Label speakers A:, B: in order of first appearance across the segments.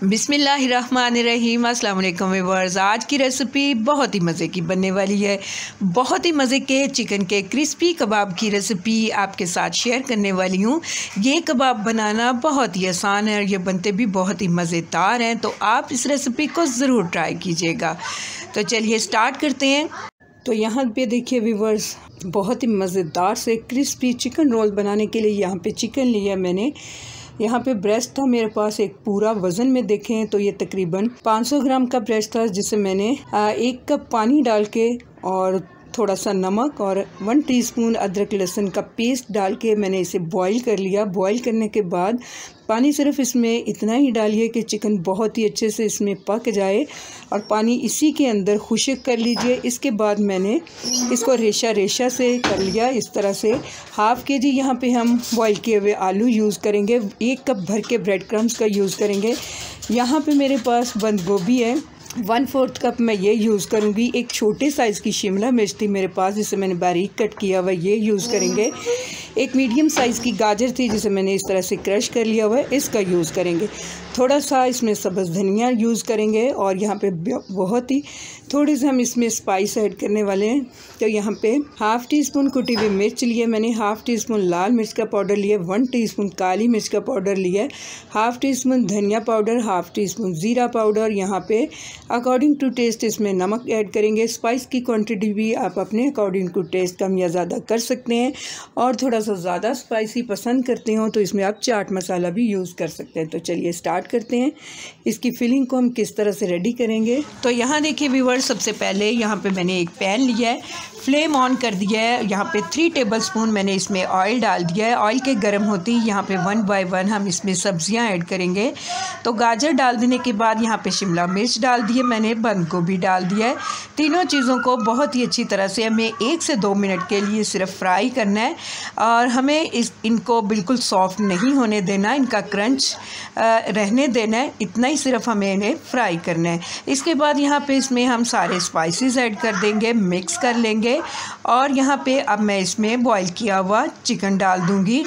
A: बिस्मिल्लाहिर्रहमानिर्रहीम। अस्सलाम वालेकुम व्यूअर्स। आज की रेसिपी बहुत ही मज़े की बनने वाली है। बहुत ही मज़े के चिकन के क्रिस्पी कबाब की रेसिपी आपके साथ शेयर करने वाली हूँ। ये कबाब बनाना बहुत ही आसान है और ये बनते भी बहुत ही मज़ेदार हैं, तो आप इस रेसिपी को ज़रूर ट्राई कीजिएगा। तो चलिए स्टार्ट करते हैं। तो यहाँ पे देखिए व्यूअर्स, बहुत ही मज़ेदार से क्रिस्पी चिकन रोल बनाने के लिए यहाँ पे चिकन लिया मैंने। यहाँ पे ब्रेस्ट था मेरे पास एक पूरा, वज़न में देखें तो ये तकरीबन 500 ग्राम का ब्रेस्ट था, जिसे मैंने 1 कप पानी डाल के और थोड़ा सा नमक और 1 टीस्पून अदरक लहसुन का पेस्ट डाल के मैंने इसे बॉईल कर लिया। बॉईल करने के बाद पानी सिर्फ इसमें इतना ही डालिए कि चिकन बहुत ही अच्छे से इसमें पक जाए और पानी इसी के अंदर खुश्क कर लीजिए। इसके बाद मैंने इसको रेशा रेशा से कर लिया इस तरह से। हाफ़ के जी यहाँ पे हम बॉईल किए हुए आलू यूज़ करेंगे। 1 कप भर के ब्रेड क्रम्स का यूज़ करेंगे। यहाँ पे मेरे पास बंद गोभी है, 1/4 कप मैं ये यूज़ करूँगी। एक छोटे साइज़ की शिमला मिर्च थी मेरे पास, जिसे मैंने बारीक कट किया हुआ, ये यूज़ करेंगे। एक मीडियम साइज़ की गाजर थी, जिसे मैंने इस तरह से क्रश कर लिया हुआ है, इसका यूज़ करेंगे। थोड़ा सा इसमें सब्ज़ धनिया यूज़ करेंगे और यहाँ पे बहुत ही थोड़े से हम इसमें स्पाइस ऐड करने वाले हैं। तो यहाँ पे 1/2 टीस्पून कुटी हुई मिर्च लिए मैंने, 1/2 टीस्पून लाल मिर्च का पाउडर लिया, 1 टीस्पून काली मिर्च का पाउडर लिया, 1/2 टीस्पून धनिया पाउडर, 1/2 टीस्पून ज़ीरा पाउडर। यहाँ पे अकॉर्डिंग टू टेस्ट इसमें नमक ऐड करेंगे। स्पाइस की क्वांटिटी भी आप अपने अकॉर्डिंग टू टेस्ट कम या ज़्यादा कर सकते हैं, और थोड़ा सा ज़्यादा स्पाइसी पसंद करते हो तो इसमें आप चाट मसाला भी यूज़ कर सकते हैं। तो चलिए स्टार्ट करते हैं। इसकी फिलिंग को हम किस तरह से रेडी करेंगे। तो यहाँ देखिए व्यूअर्स, सबसे पहले यहाँ पे मैंने एक पैन लिया है, फ्लेम ऑन कर दिया है। यहाँ पे 3 टेबलस्पून मैंने इसमें ऑयल डाल दिया है। ऑयल के गर्म होती ही यहाँ पे 1 बाय 1 हम इसमें सब्जियाँ ऐड करेंगे। तो गाजर डाल देने के बाद यहाँ पे शिमला मिर्च डाल दिए मैंने, बंद गोभी डाल दिया है। तीनों चीज़ों को बहुत ही अच्छी तरह से हमें 1 से 2 मिनट के लिए सिर्फ फ्राई करना है, और हमें इनको बिल्कुल सॉफ्ट नहीं होने देना, इनका क्रंच रहने देना है। इतना ही सिर्फ हमें इन्हें फ्राई करना है। इसके बाद यहाँ पे इसमें हम सारे स्पाइसेस ऐड कर देंगे, मिक्स कर लेंगे, और यहाँ पे अब मैं इसमें बॉईल किया हुआ चिकन डाल दूँगी।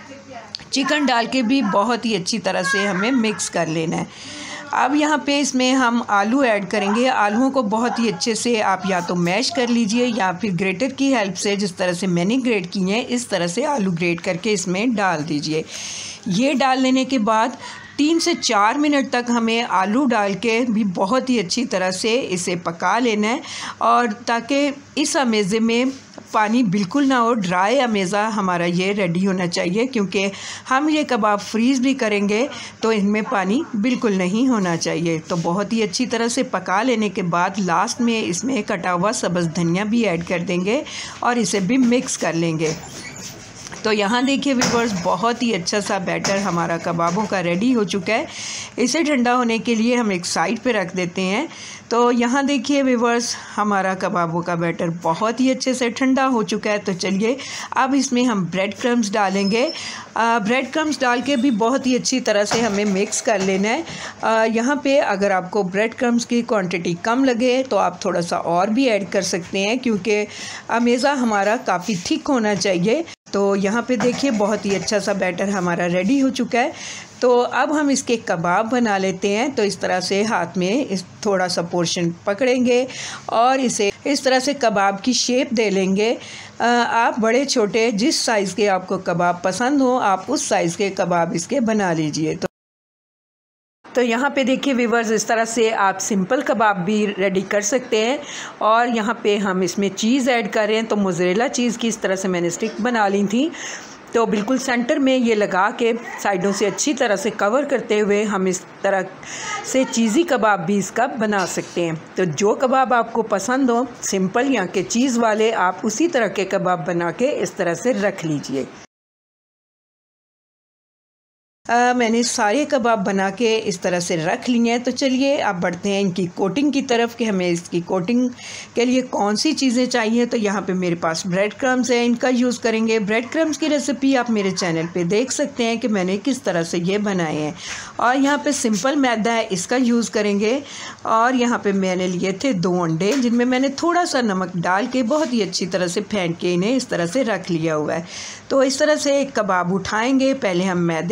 A: चिकन डाल के भी बहुत ही अच्छी तरह से हमें मिक्स कर लेना है। अब यहाँ पे इसमें हम आलू ऐड करेंगे। आलूओं को बहुत ही अच्छे से आप या तो मैश कर लीजिए या फिर ग्रेटर की हेल्प से, जिस तरह से मैंने ग्रेट किए हैं इस तरह से आलू ग्रेट करके इसमें डाल दीजिए। ये डाल लेने के बाद 3 से 4 मिनट तक हमें आलू डाल के भी बहुत ही अच्छी तरह से इसे पका लेना है, और ताकि इस अमेज़े में पानी बिल्कुल ना हो, ड्राई अमेज़ा हमारा ये रेडी होना चाहिए, क्योंकि हम ये कबाब फ्रीज़ भी करेंगे तो इनमें पानी बिल्कुल नहीं होना चाहिए। तो बहुत ही अच्छी तरह से पका लेने के बाद लास्ट में इसमें कटा हुआ सब्ज़ धनिया भी ऐड कर देंगे और इसे भी मिक्स कर लेंगे। तो यहाँ देखिए व्यूअर्स, बहुत ही अच्छा सा बैटर हमारा कबाबों का रेडी हो चुका है। इसे ठंडा होने के लिए हम एक साइड पे रख देते हैं। तो यहाँ देखिए व्यूअर्स, हमारा कबाबों का बैटर बहुत ही अच्छे से ठंडा हो चुका है। तो चलिए अब इसमें हम ब्रेड क्रम्स डालेंगे। ब्रेड क्रम्स डाल के भी बहुत ही अच्छी तरह से हमें मिक्स कर लेना है। यहाँ पे अगर आपको ब्रेड क्रम्स की क्वांटिटी कम लगे तो आप थोड़ा सा और भी ऐड कर सकते हैं, क्योंकि अमेज़ा हमारा काफ़ी थिक होना चाहिए। तो यहाँ पे देखिए बहुत ही अच्छा सा बैटर हमारा रेडी हो चुका है। तो अब हम इसके कबाब बना लेते हैं। तो इस तरह से हाथ में इस थोड़ा सा पोर्शन पकड़ेंगे और इसे इस तरह से कबाब की शेप दे लेंगे। आप बड़े छोटे जिस साइज़ के आपको कबाब पसंद हो, आप उस साइज़ के कबाब इसके बना लीजिए। तो यहाँ पे देखिए व्यूअर्स, इस तरह से आप सिंपल कबाब भी रेडी कर सकते हैं। और यहाँ पे हम इसमें चीज़ ऐड कर रहे हैं। तो मोज़रेला चीज़ की इस तरह से मैंने स्टिक बना ली थी। तो बिल्कुल सेंटर में ये लगा के साइडों से अच्छी तरह से कवर करते हुए हम इस तरह से चीज़ी कबाब भी इसका बना सकते हैं। तो जो कबाब आपको पसंद हो, सिंपल या के चीज़ वाले, आप उसी तरह के कबाब बना के इस तरह से रख लीजिए। मैंने सारे कबाब बना के इस तरह से रख लिए हैं। तो चलिए अब बढ़ते हैं इनकी कोटिंग की तरफ कि हमें इसकी कोटिंग के लिए कौन सी चीज़ें चाहिए। तो यहाँ पे मेरे पास ब्रेड क्रम्स है, इनका यूज़ करेंगे। ब्रेड क्रम्स की रेसिपी आप मेरे चैनल पे देख सकते हैं कि मैंने किस तरह से ये बनाए हैं। और यहाँ पे सिंपल मैदा है, इसका यूज़ करेंगे। और यहाँ पे मैंने लिए थे 2 अंडे, जिनमें मैंने थोड़ा सा नमक डाल के बहुत ही अच्छी तरह से फेंट के इन्हें इस तरह से रख लिया हुआ है। तो इस तरह से एक कबाब उठाएँगे। पहले हम मैदे में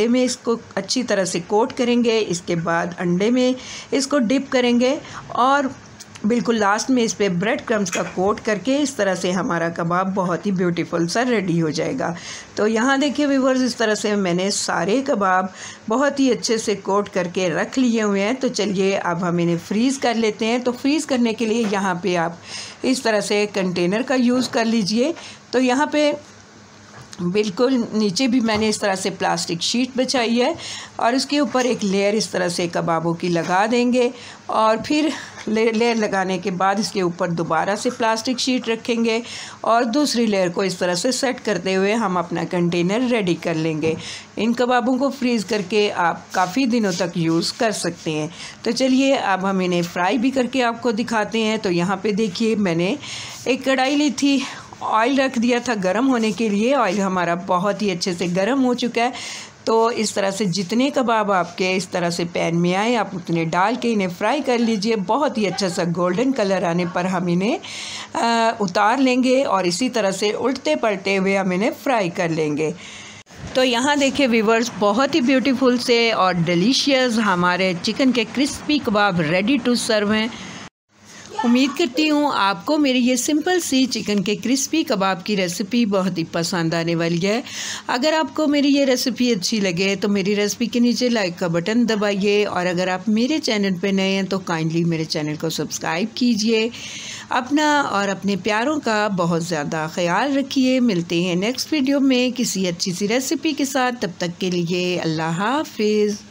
A: इसको अच्छी तरह से कोट करेंगे। इसके बाद अंडे में इसको डिप करेंगे और बिल्कुल लास्ट में इस पे ब्रेड क्रम्स का कोट करके इस तरह से हमारा कबाब बहुत ही ब्यूटीफुल सा रेडी हो जाएगा। तो यहाँ देखिए व्यूअर्स, इस तरह से मैंने सारे कबाब बहुत ही अच्छे से कोट करके रख लिए हुए हैं। तो चलिए अब हम इन्हें फ्रीज़ कर लेते हैं। तो फ्रीज़ करने के लिए यहाँ पे आप इस तरह से कंटेनर का यूज़ कर लीजिए। तो यहाँ पे बिल्कुल नीचे भी मैंने इस तरह से प्लास्टिक शीट बिछाई है और उसके ऊपर एक लेयर इस तरह से कबाबों की लगा देंगे और फिर लेयर लगाने के बाद इसके ऊपर दोबारा से प्लास्टिक शीट रखेंगे और दूसरी लेयर को इस तरह से सेट करते हुए हम अपना कंटेनर रेडी कर लेंगे। इन कबाबों को फ्रीज़ करके आप काफ़ी दिनों तक यूज़ कर सकते हैं। तो चलिए अब हम इन्हें फ्राई भी करके आपको दिखाते हैं। तो यहाँ पे देखिए मैंने एक कढ़ाई ली थी, ऑयल रख दिया था गरम होने के लिए। ऑयल हमारा बहुत ही अच्छे से गरम हो चुका है। तो इस तरह से जितने कबाब आपके इस तरह से पैन में आए आप उतने डाल के इन्हें फ्राई कर लीजिए। बहुत ही अच्छा सा गोल्डन कलर आने पर हम इन्हें उतार लेंगे और इसी तरह से उल्टे पलटे हुए हम इन्हें फ्राई कर लेंगे। तो यहाँ देखिए व्यूअर्स, बहुत ही ब्यूटीफुल से और डिलीशियस हमारे चिकन के crispy kebab ready to serve हैं। उम्मीद करती हूँ आपको मेरी ये सिंपल सी चिकन के क्रिस्पी कबाब की रेसिपी बहुत ही पसंद आने वाली है। अगर आपको मेरी ये रेसिपी अच्छी लगे तो मेरी रेसिपी के नीचे लाइक का बटन दबाइए और अगर आप मेरे चैनल पे नए हैं तो काइंडली मेरे चैनल को सब्सक्राइब कीजिए। अपना और अपने प्यारों का बहुत ज़्यादा ख्याल रखिए। मिलते हैं नेक्स्ट वीडियो में किसी अच्छी सी रेसिपी के साथ। तब तक के लिए अल्लाह हाफिज़।